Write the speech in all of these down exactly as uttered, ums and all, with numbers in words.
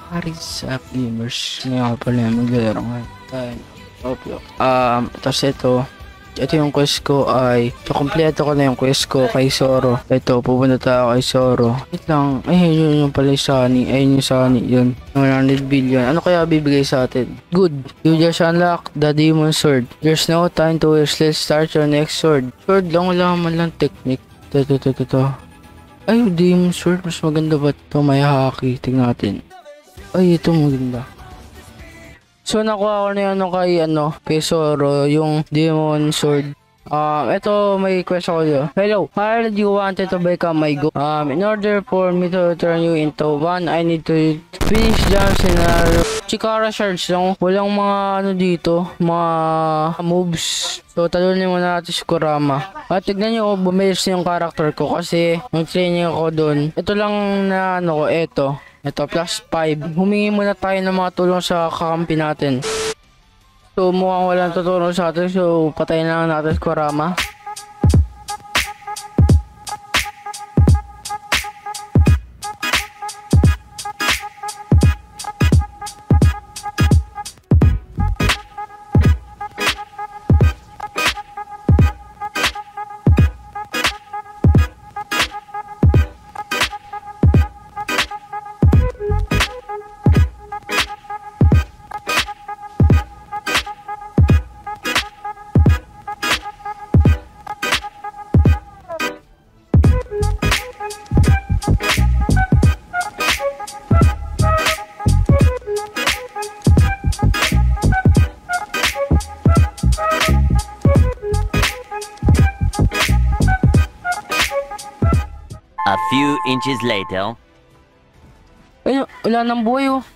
Paris App Gamers. Ngayon ko pala yung maglalaro ngayon tayo. Roblox. Um, tapos ito, ito yung quest ko ay, so kompleto ko na yung quest ko kay Zoro. Ito, pupunta tayo kay Zoro. Wait lang, ay yun yung pala yung Sunny, ayun yung Sunny, yun. one hundred billion. Ano kaya bibigay sa atin? Good. You just unlock the demon sword. There's no time to waste. Let's start your next sword. Sword lang, wala man lang technique. Ito, ito, ito, ito. Ay, demon sword. Mas maganda ba ito? May haki. Tingnan natin. Ay, ito maganda. So, nakuha ko na ano kay, ano, kay Zoro, yung demon sword. Um, ito, may question ko dito. Hello, why did you wanted to become my goal? Um, in order for me to turn you into one, I need to finish jump scenario. Chikara shards lang. Walang mga, ano dito, mga moves. So, talunin muna natin si Kurama. At tignan nyo, bumilis yung character ko kasi mag-training ako dun. Ito lang na, ano ko, ito. Ito, plus five. Humingi muna tayo ng mga tulong sa kakampi natin. So, mukhang walang tutulong sa atin. So, patayin na lang natin si Kurama. A few inches later. Ay, wala nang buhay oh.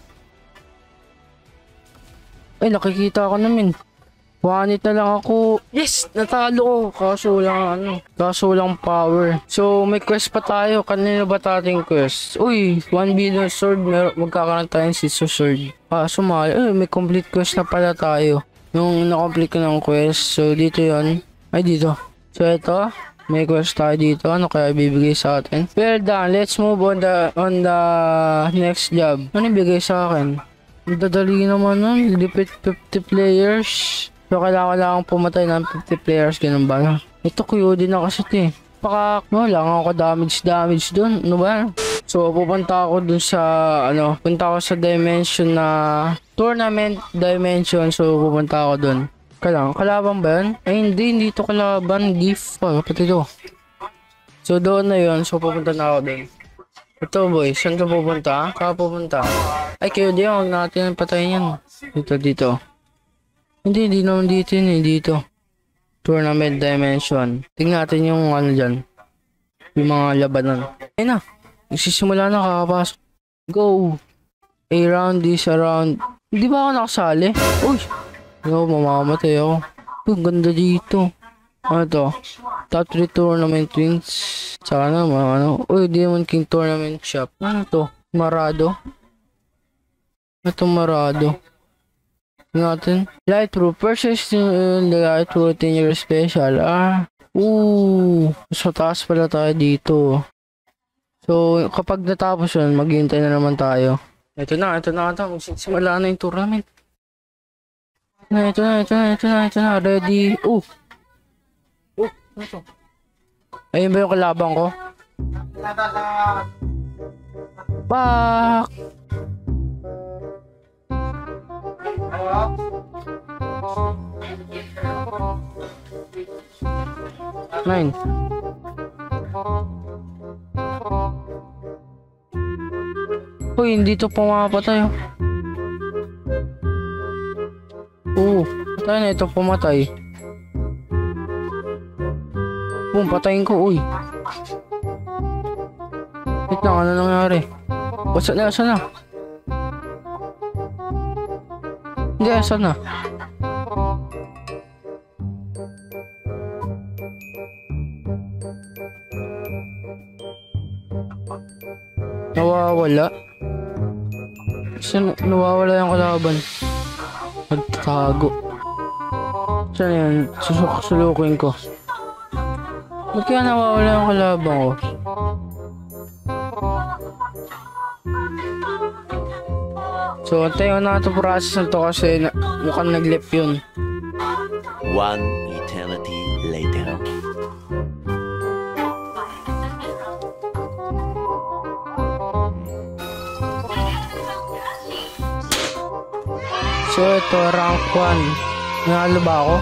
Ay, nakikita ko namin. Wanit na lang ako. Yes! Natalo ko. Kaso lang ano. Kaso lang power. So, may quest pa tayo. Kanina ba tating quest? Uy, one billion sword. Mer magkakaroon tayong scissor sword. Kaso mahal. Ay, may complete quest na pala tayo. Yung na-complete ko ng quest. So, dito yon. Ay, dito. So, ito. May quest tayo dito. Ano kaya bibigay sa atin? Well done. Let's move on the on the next job. Ano ibigay sa akin? Dadali naman nun. Defeat fifty players. So kailangan lang pumatay ng fifty players. Ganun ba? Ito kuyo din na kasi ito eh. Baka wala nga ako damage damage dun. Ano ba? So pupunta ako dun sa ano. Punta ako sa dimension na tournament dimension. So pupunta ako dun. Kailangan, kalaban ba yan? Ay hindi, hindi ito kalaban. Gift pa, pati ito. So doon na yun, so pupunta na ako doon. Ito boy, saan ka pupunta? Saan ka pupunta? Ay kayo di, huwag natin patayin yan. Dito, dito. Hindi, hindi naman dito yun eh, dito. Tournament dimension. Tingnan natin yung ano dyan. Yung mga labanan. Ayun na, nagsisimula na, kakapasok. Go! A round, this around. Hindi ba ako nakasali? Uy! Yo, mamamatay ako. Ang ganda dito. Ano to? Top three tournament wins. Sana ano. Uy, Demon King Tournament Shop. Ano to? Marado. Ito Marado. Natin. Light Root. Purchase uh, the Light Root in your special. Ah. Ooh. So, taas pala tayo dito. So, kapag natapos yun, maghihintay na naman tayo. Ito na, ito na ito. Magsimula na yung tournament. Na, ito na, ito na, ito na, ito na, ready. Oh! Oh, ano to? Ayun ba yung kalaban ko? Back! Nine. Uy, hindi to pumapatay. Oo, patay na ito, pumatay. Boom, patayin ko, uy. Wait lang, ano nangyari? What's na, saan na? Hindi, saan na? Nawawala? Saan, nawawala yung kalaban? Nagtatago. Saan yan? Susulukin ko. Ba't kaya nawawala yung kalaban ko? So, antayin na ito process na to kasi na, mukhang naglip yun. One eternity later. So, ito, rank one. Nanalo ba ako?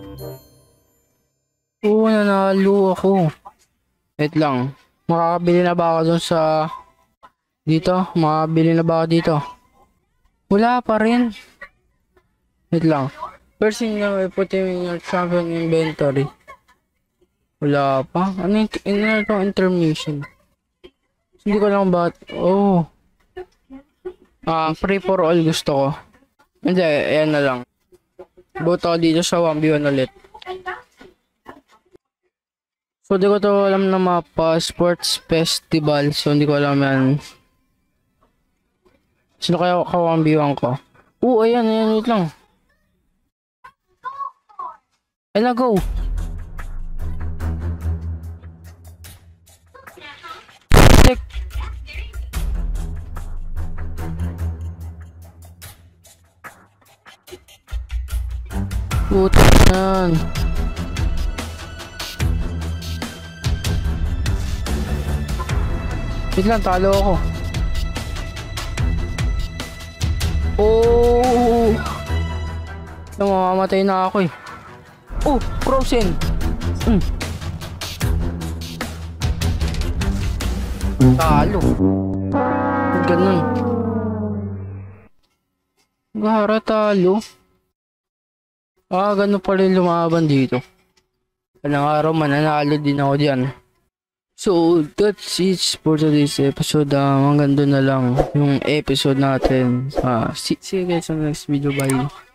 Oo, nanalo ako. Wait lang. Makakabili na ba ako dun sa... Dito? Makakabili na ba ako dito? Wala pa rin. Wait lang. First thing na may put in your champion inventory. Wala pa. Ano yung ano itong intermission? Hindi ko lang ba... Oh. Ah, free for all gusto ko. Hindi, ayan na lang. Boto ako dito sa one v one ulit. So, di ko to alam na mapa. Sports Festival. So, hindi ko alam yan. Sino kaya ka one v one ko? Oo, ayan, ayan, wait lang. Ayan na, go! Check! Putak yan. Wait lang, talo ako. Oh! Mamamatay na ako eh. Oh! Frozen! Mm. Talo. Ganun. Gara talo. Ah, ganun pala yung lumaban dito. Anong araw mananalo din ako diyan. So, that's it for today's episode. Um, hanggang doon na lang yung episode natin. Uh, see, see you guys on the next video. Bye.